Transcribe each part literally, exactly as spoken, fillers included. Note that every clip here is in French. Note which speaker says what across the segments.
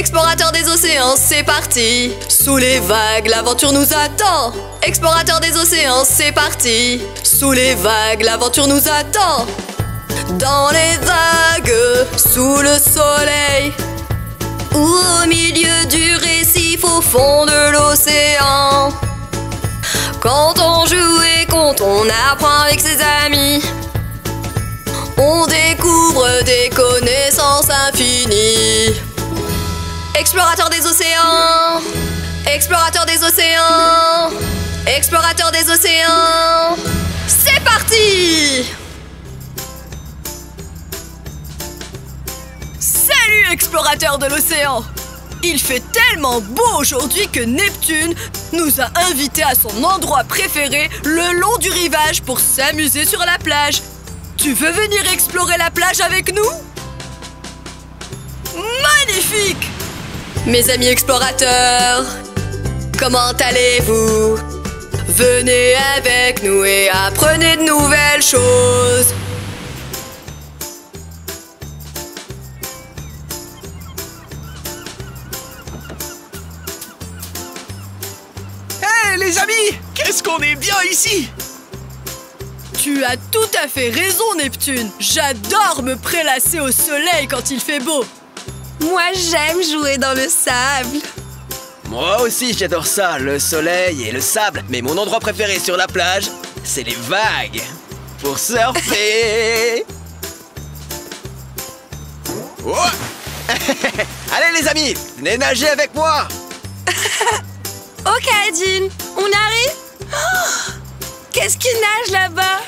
Speaker 1: Explorateur des océans, c'est parti. Sous les vagues, l'aventure nous attend. Explorateur des océans, c'est parti. Sous les vagues, l'aventure nous attend. Dans les vagues, sous le soleil, ou au milieu du récif, au fond de l'océan. Quand on joue et quand on apprend avec ses amis, on découvre des connaissances infinies. Explorateur des océans, explorateur des océans, explorateur des océans, c'est parti! Salut explorateur de l'océan! Il fait tellement beau aujourd'hui que Neptune nous a invités à son endroit préféré le long du rivage pour s'amuser sur la plage. Tu veux venir explorer la plage avec nous? Magnifique! Mes amis explorateurs, comment allez-vous? Venez avec nous et apprenez de nouvelles choses.
Speaker 2: Hé les amis, qu'est-ce qu'on est bien ici!
Speaker 1: Tu as tout à fait raison, Neptune. J'adore me prélasser au soleil quand il fait beau.
Speaker 3: Moi, j'aime jouer dans le sable.
Speaker 2: Moi aussi, j'adore ça, le soleil et le sable. Mais mon endroit préféré sur la plage, c'est les vagues. Pour surfer. Oh. Allez les amis, venez nager avec moi.
Speaker 3: Ok, Adine, on arrive. Oh, qu'est-ce qui nage là-bas?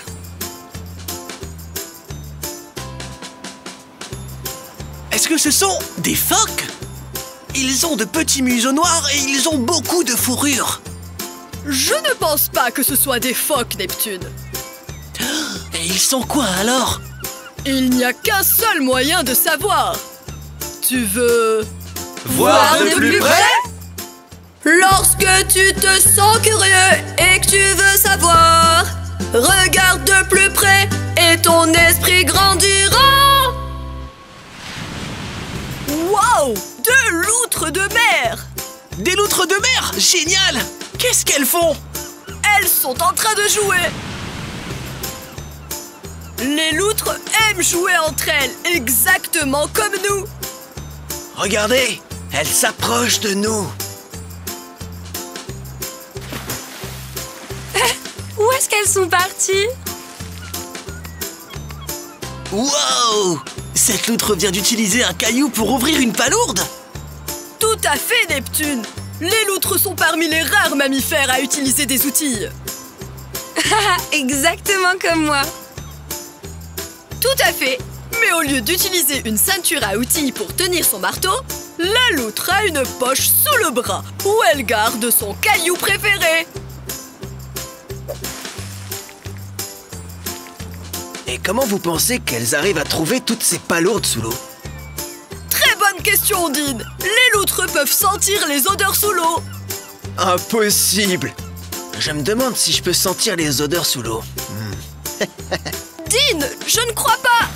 Speaker 4: Est-ce que ce sont des phoques? Ils ont de petits museaux noirs et ils ont beaucoup de fourrure.
Speaker 1: Je ne pense pas que ce soit des phoques, Neptune.
Speaker 4: Et ils sont quoi alors?
Speaker 1: Il n'y a qu'un seul moyen de savoir. Tu veux...
Speaker 2: Voir de plus près?
Speaker 1: Lorsque tu te sens curieux et que tu veux savoir, regarde de plus près et ton esprit grandira. Wow! Deux loutres de mer!
Speaker 4: Des loutres de mer? Génial! Qu'est-ce qu'elles font?
Speaker 1: Elles sont en train de jouer! Les loutres aiment jouer entre elles, exactement comme nous!
Speaker 4: Regardez, elles s'approchent de nous.
Speaker 3: Où est-ce qu'elles sont parties?
Speaker 4: Wow! Cette loutre vient d'utiliser un caillou pour ouvrir une palourde?
Speaker 1: Tout à fait, Neptune! Les loutres sont parmi les rares mammifères à utiliser des outils.
Speaker 3: Exactement comme moi.
Speaker 1: Tout à fait! Mais au lieu d'utiliser une ceinture à outils pour tenir son marteau, la loutre a une poche sous le bras où elle garde son caillou préféré.
Speaker 2: Et comment vous pensez qu'elles arrivent à trouver toutes ces palourdes sous l'eau?
Speaker 1: Très bonne question, Ondine. Les loutres peuvent sentir les odeurs sous l'eau.
Speaker 2: Impossible! Je me demande si je peux sentir les odeurs sous l'eau. Hmm.
Speaker 1: Dean, je ne crois pas.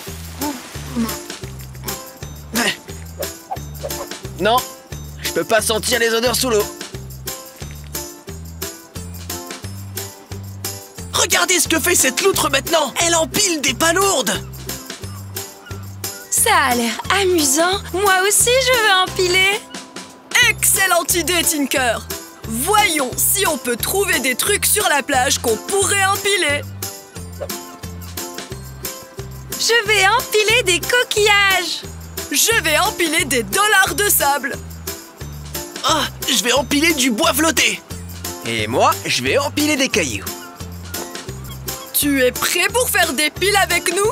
Speaker 2: Non, je peux pas sentir les odeurs sous l'eau.
Speaker 4: Regardez ce que fait cette loutre maintenant! Elle empile des palourdes!
Speaker 3: Ça a l'air amusant. Moi aussi, je veux empiler.
Speaker 1: Excellente idée, Tinker. Voyons si on peut trouver des trucs sur la plage qu'on pourrait empiler.
Speaker 3: Je vais empiler des coquillages.
Speaker 1: Je vais empiler des dollars de sable.
Speaker 4: Ah, je vais empiler du bois flotté!
Speaker 2: Et moi, je vais empiler des cailloux.
Speaker 1: Tu es prêt pour faire des piles avec nous?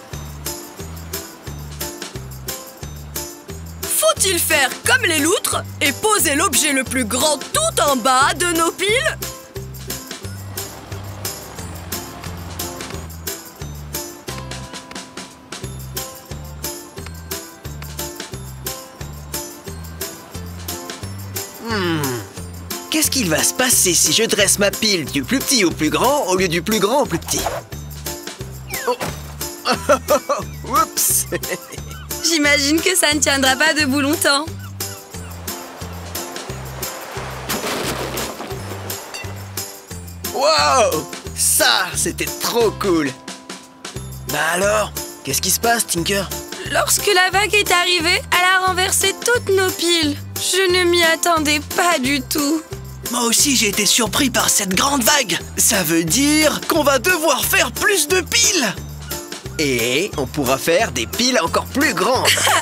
Speaker 1: Faut-il faire comme les loutres et poser l'objet le plus grand tout en bas de nos piles?
Speaker 2: Hmm. Qu'est-ce qu'il va se passer si je dresse ma pile du plus petit au plus grand au lieu du plus grand au plus petit? Oh. Oups.
Speaker 3: J'imagine que ça ne tiendra pas debout longtemps.
Speaker 2: Wow! Ça, c'était trop cool! Bah alors, qu'est-ce qui se passe, Tinker?
Speaker 3: Lorsque la vague est arrivée, elle a renversé toutes nos piles. Je ne m'y attendais pas du tout.
Speaker 4: Moi aussi, j'ai été surpris par cette grande vague. Ça veut dire qu'on va devoir faire plus de piles.
Speaker 2: Et on pourra faire des piles encore plus grandes.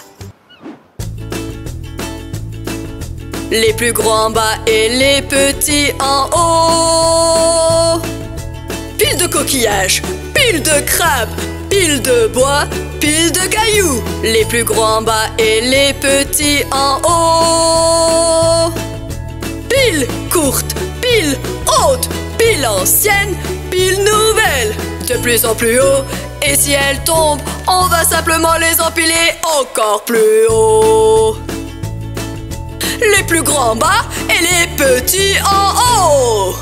Speaker 1: Les plus grands en bas et les petits en haut. Pile de coquillages, pile de crabes, pile de bois, pile de cailloux. Les plus grands en bas et les petits en haut. Pile courte, pile haute, pile ancienne, pile nouvelle. De plus en plus haut, et si elles tombent, on va simplement les empiler encore plus haut. Les plus grands en bas et les petits en haut.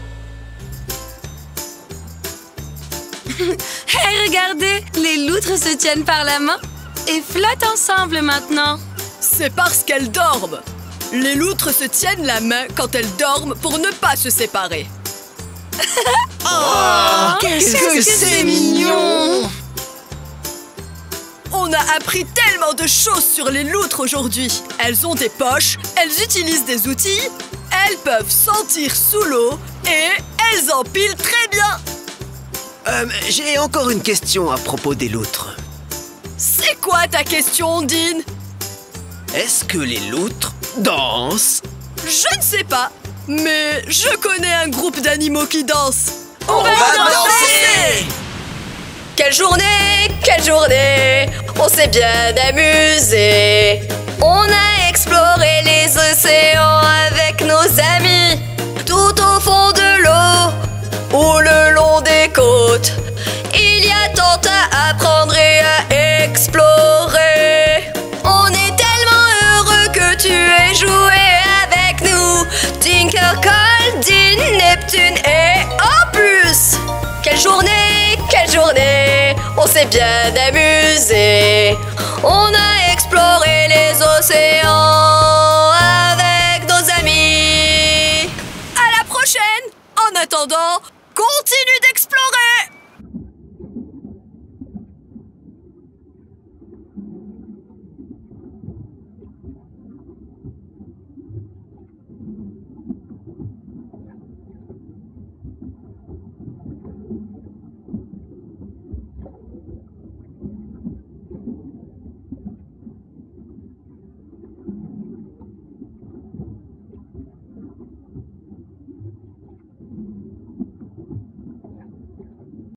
Speaker 3: Hey, regardez, les loutres se tiennent par la main et flottent ensemble maintenant.
Speaker 1: C'est parce qu'elles dorment. Les loutres se tiennent la main quand elles dorment pour ne pas se séparer.
Speaker 4: Oh, qu'est-ce que c'est mignon!
Speaker 1: On a appris tellement de choses sur les loutres aujourd'hui. Elles ont des poches, elles utilisent des outils, elles peuvent sentir sous l'eau et elles empilent très bien.
Speaker 2: Euh, j'ai encore une question à propos des loutres.
Speaker 1: C'est quoi ta question, Dean?
Speaker 2: Est-ce que les loutres dansent?
Speaker 1: Je ne sais pas, mais je connais un groupe d'animaux qui dansent.
Speaker 2: On, va, va danser!
Speaker 1: Quelle journée, quelle journée, on s'est bien amusé. On a exploré les océans avec nos amis. Tout au fond de l'eau ou le long des côtes, il y a tant à apprendre et à explorer. On est tellement heureux que tu aies joué avec nous. Tinker, Cole, Dean, Neptune et Opus. Quelle journée, quelle journée, on s'est bien amusé. On a exploré les océans avec nos amis. À la prochaine. En attendant, continue